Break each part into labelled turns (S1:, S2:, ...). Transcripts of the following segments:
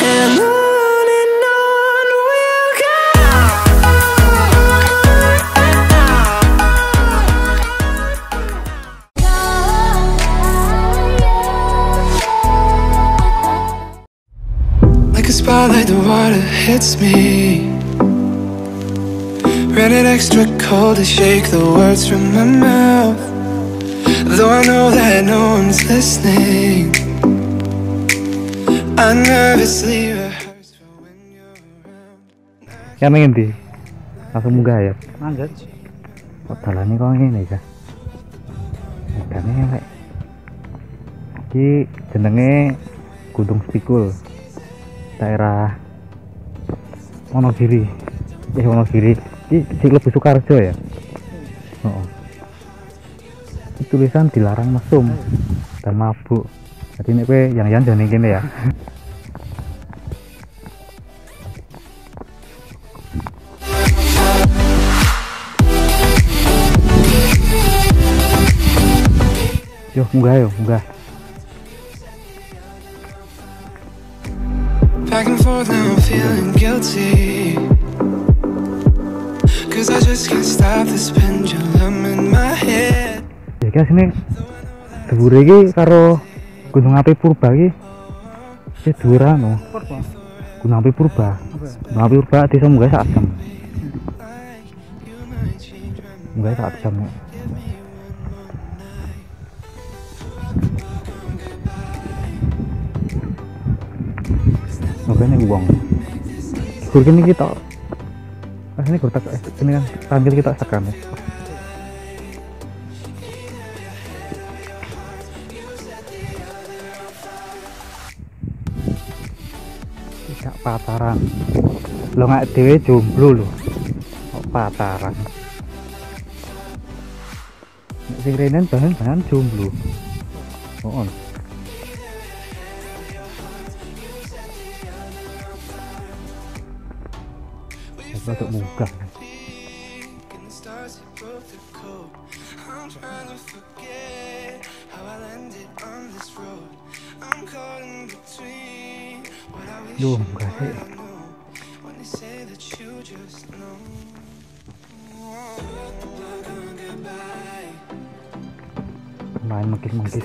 S1: and on we'll go. Like a spotlight, the water hits me. Rated extra cold to shake the words from my mouth. Though I know that no one's listening, I nervously rehearse for when you're around.
S2: Yang ngendi? Langsung munggah ya.
S3: Manjat.
S2: Kok dalane kok ngene ya? Dalane elek. Iki jenenge Gunung Spikul. Daerah Wonogiri. Wonogiri. Iki lebih Sukarjo ya. Oh. Tulisan dilarang mesum dan mabuk. Jadi nek kowe yang jangan kene ya. Yo munggah.
S1: Back and forth now, I'm feeling guilty, 'cause I just can't stop this pendulum in my head.
S2: Ya sini dhuwure iki karo Gunung Api Purba iki iki dhuwuran no. Gunung Api Purba. Gunung Api Purba desa munggah sak jam. Munggah sak jam. Makanya wong. Kurang ini kita. Ini kurang ini kan sambil kita tekan ya. Tidak pacaran. Lo nggak dewe jomblo lo. Kok pacaran. Nek sing renen bahan jomblo. Oh. Untuk munggah. Yo, munggah sih. Main mengkis.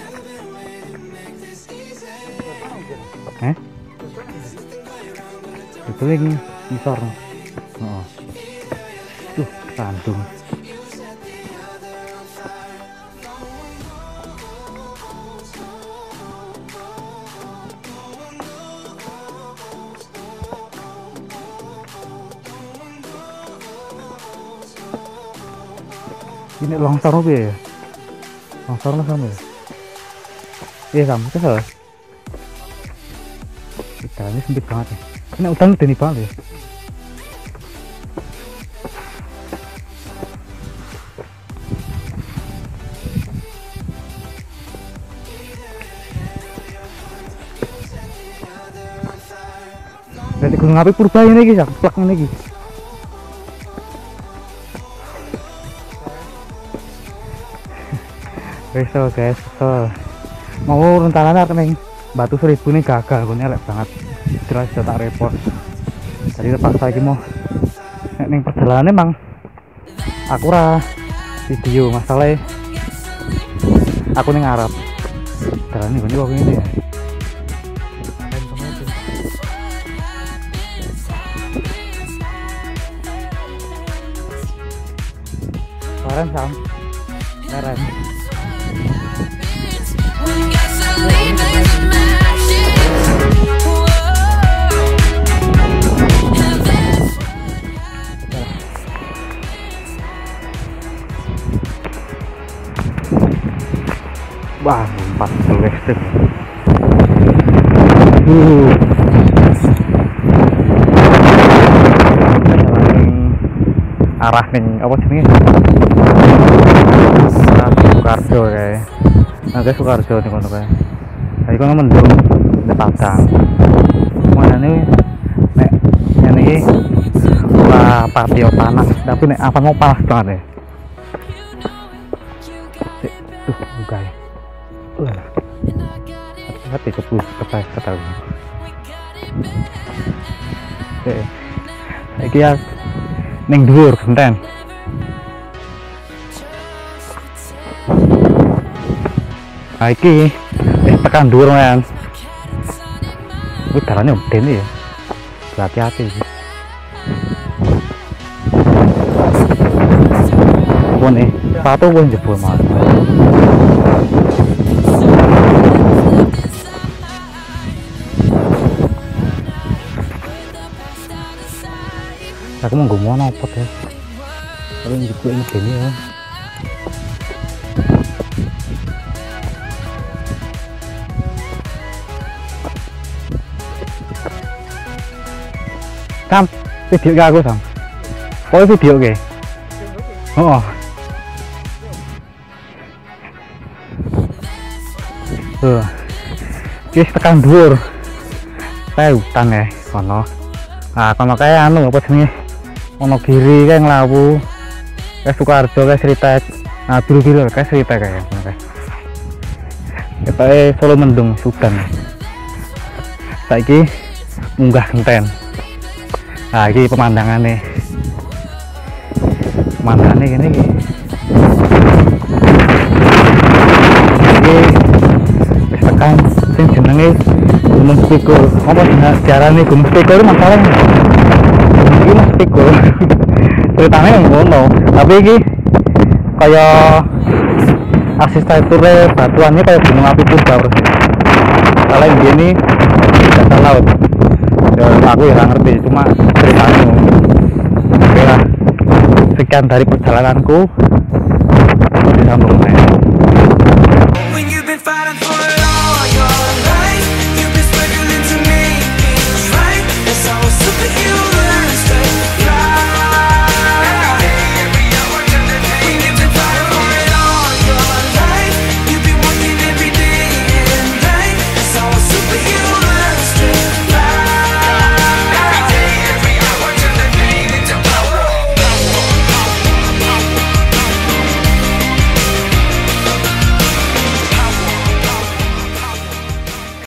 S2: Itu lagi ngisor. Oh. Tuh, Bandung. Ini longsor apa ya? Longsor lah sama ya? Iya sama, itu salah. Jalannya sempit banget ya. Ini udah nih banget ya. Dari Gunung Api Purba ini guys, plak ini guys. Guys, so mau rencananya neng Batu 1000 ini gagal, gue elek banget. Jelas sudah tak repot. Jadi tempat saya mau neng perjalanan emang aku video masalahnya aku neng Arab. Jalan ini waktu ini ya. Keren Sam, keren. Wah, 40 ekstrim. Arah ning apa jenenge? Sukarjo kae. Nanti Sukarjo ning kono kae. Hari kono mendung di Padang. Manane nek ngene iki ora patio panas, tapi nek apa mau panas banget ya. Tuh, buka ya. Hati kepus ketahui. Oke. Iki ya ning dhuwur genten. Nah iki tekan dhuwur men. Wih darahnya udah nih ya. Hati-hati sih. Apa nih? Sepatu gue jebol mas. Aku mau ngomong apa deh? Tapi juga ini gini ya. Sam, video ke aku Sam. Oh video ke? Oh. Guys tekan dhuwur. Kayak hutan ya, kono. Nah, kono kayak anu apa jenenge? Ono kiri kayak nglawu. Kayak Sukarjo kayak Seritek. Nah, biru-biru kayak Seritek kayak. Kita Solo Mendung Sudan. Saiki munggah genten. Nah, ini pemandangannya. Pemandangannya gini. Ini wis tekan sing jenenge Gunung Spikul. Apa sejarahnya Gunung Spikul itu masalahnya? Ini Mas Spikul. Ceritanya ngono, tapi ini kayak arsitekturnya batuannya kayak gunung api purba persis. Kalau yang gini dasar laut. Ya aku ya nggak ngerti, cuma ceritanya. Oke lah, sekian dari perjalananku. Disambung main.